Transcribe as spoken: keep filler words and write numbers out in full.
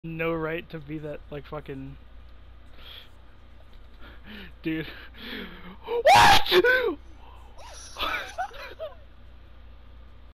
no right to be that, like, fucking... Dude. What?!